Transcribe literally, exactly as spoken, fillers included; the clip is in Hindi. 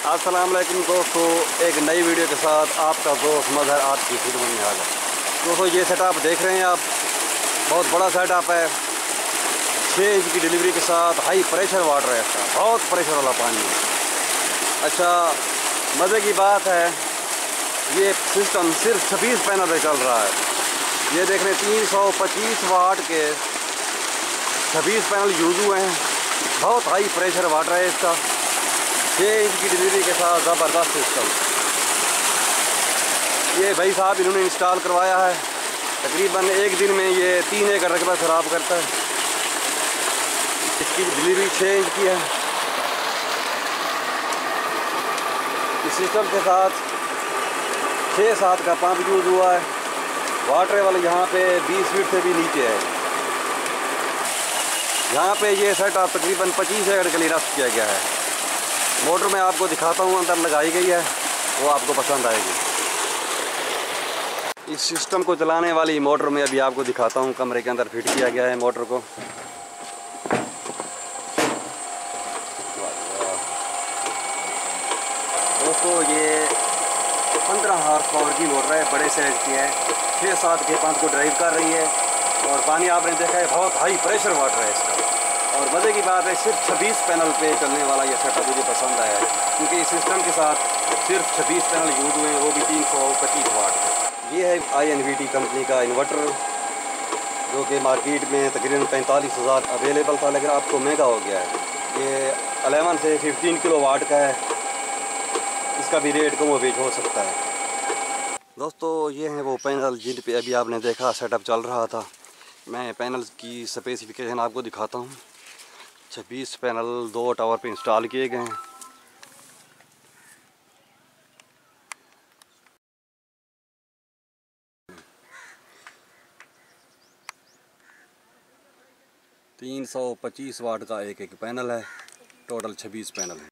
अस्सलाम वालेकुम दोस्तों, एक नई वीडियो के साथ आपका दोस्त मजहर आपकी खिदमत में हाजिर। दोस्तों ये सेटअप देख रहे हैं आप, बहुत बड़ा सेटअप है। छः इंच की डिलीवरी के साथ हाई प्रेशर वाटर है इसका, बहुत प्रेशर वाला पानी है। अच्छा, मज़े की बात है ये सिस्टम सिर्फ छब्बीस पैनल पे चल रहा है। ये देख रहे हैं तीन सौ पच्चीस वाट के छब्बीस पैनल यूज़ हुए हैं। बहुत हाई प्रेशर वाटर है इसका, छः इंच की डिलीवरी के साथ ज़बरदस्त सिस्टम। ये भाई साहब इन्होंने इंस्टॉल करवाया है। तकरीबन एक दिन में ये तीन एकड़ रकबा ख़राब करता है। इसकी डिलीवरी छः इंच की है। इस सिस्टम के साथ छः सात का पंप यूज़ हुआ है। वाटर वाले यहाँ पे बीस फीट से भी नीचे है। यहाँ पे ये सेटअप तकरीबन पच्चीस एकड़ के लिए रफ्त किया गया है। मोटर में आपको दिखाता हूँ, अंदर लगाई गई है, वो आपको पसंद आएगी। इस सिस्टम को चलाने वाली मोटर में अभी आपको दिखाता हूँ, कमरे के अंदर फिट किया गया है मोटर को। दोस्तों ये पंद्रह हार्स पावर की मोटर है, बड़े साइज की है। छः सात के पंप को ड्राइव कर रही है और पानी आपने देखा है, बहुत हाई प्रेशर वाटर है इसका। और मज़े की बात है, सिर्फ छब्बीस पैनल पे चलने वाला ये सेटअप मुझे पसंद आया है, क्योंकि इस सिस्टम के साथ सिर्फ छब्बीस पैनल यूज़ हुए हैं, वो भी तीन सौ पच्चीस वाट। ये है I N V T company का इन्वर्टर, जो कि मार्केट में तकरीबन पैंतालीस हज़ार अवेलेबल था, लेकिन आपको महंगा हो गया है। ये अलेवन से फिफ्टीन किलो वाट का है, इसका भी रेट कम बेच हो सकता है। दोस्तों ये हैं वो पैनल जिन पे अभी आपने देखा सेटअप चल रहा था। मैं पैनल की स्पेसिफिकेशन आपको दिखाता हूँ। छब्बीस पैनल दो टावर पे इंस्टॉल किए गए हैं। तीन सौ पच्चीस वाट का एक एक पैनल है, टोटल छब्बीस पैनल है।